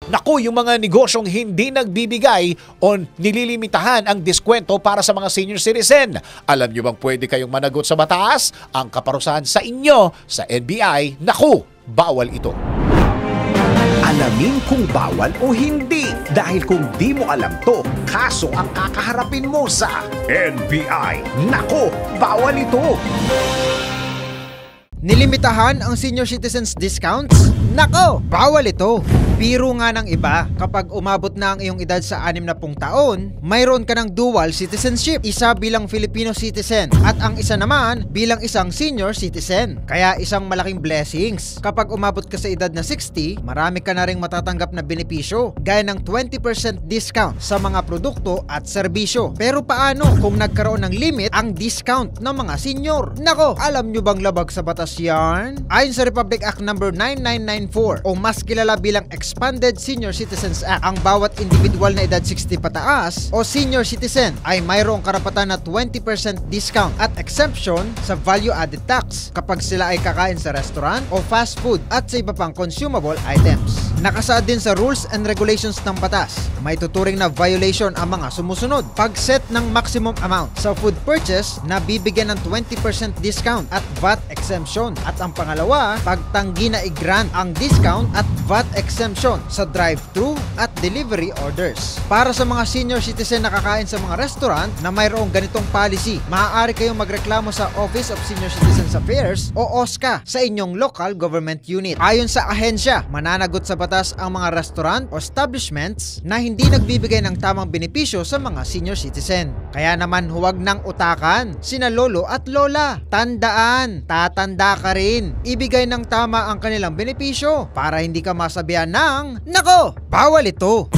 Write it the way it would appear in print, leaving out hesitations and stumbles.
Naku, yung mga negosyong hindi nagbibigay o nililimitahan ang diskwento para sa mga senior citizen. Alam nyo bang pwede kayong managot sa batas? Ang kaparusahan sa inyo sa NBI, naku, bawal ito. Alamin kung bawal o hindi. Dahil kung di mo alam to, kaso ang kakaharapin mo sa NBI. Nako, bawal ito. Nilimitahan ang senior citizens discounts? Nako, bawal ito. Biro nga ng iba, kapag umabot na ang iyong edad sa 60 taon, mayroon ka ng dual citizenship. Isa bilang Filipino citizen at ang isa naman bilang isang senior citizen. Kaya isang malaking blessings. Kapag umabot ka sa edad na 60, marami ka na ring matatanggap na benepisyo, gaya ng 20% discount sa mga produkto at serbisyo. Pero paano kung nagkaroon ng limit ang discount ng mga senior? Nako, alam nyo bang labag sa batas yan? Ayon sa Republic Act No. 9994 o mas kilala bilang Expanded Senior Citizens Act, ang bawat individual na edad 60 pataas o senior citizen ay mayroong karapatan na 20% discount at exemption sa value-added tax kapag sila ay kakain sa restaurant o fast food at sa iba pang consumable items. Nakasaad din sa rules and regulations ng batas, may tuturing na violation ang mga sumusunod. Pag-set ng maximum amount sa food purchase na bibigyan ng 20% discount at VAT exemption. At ang pangalawa, pagtanggi na i-grant ang discount at VAT exemption sa drive-thru at delivery orders. Para sa mga senior citizen na kakain sa mga restaurant na mayroong ganitong policy, maaari kayong magreklamo sa Office of Senior Citizens Affairs o OSCA sa inyong local government unit. Ayon sa ahensya, mananagot sa batas ang mga restaurant o establishments na hindi nagbibigay ng tamang benepisyo sa mga senior citizen. Kaya naman huwag nang utakan sina lolo at lola. Tandaan, tatanda ka rin. Ibigay ng tama ang kanilang benepisyo para hindi ka masabihan ng, nako, bawal ito.